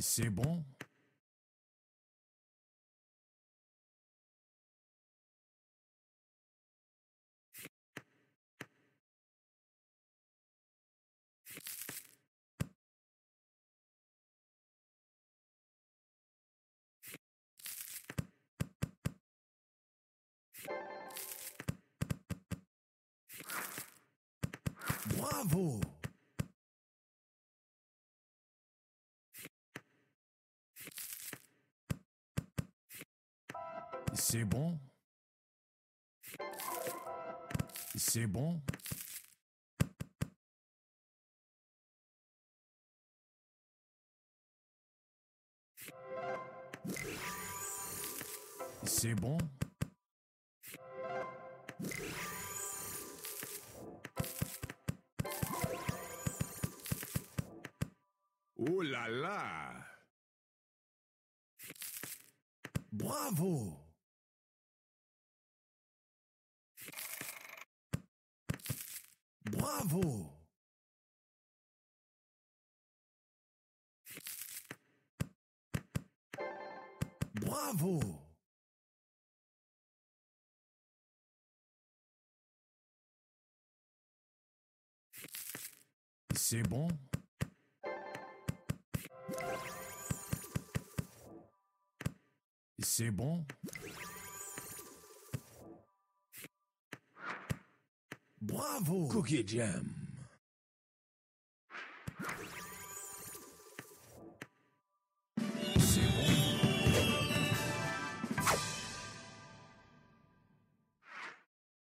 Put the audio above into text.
C'est bon? Bravo! C'est bon? C'est bon? C'est bon? Oh là là! Bravo! Bravo! Bravo! C'est bon? C'est bon? Bravo! Cookie Jam.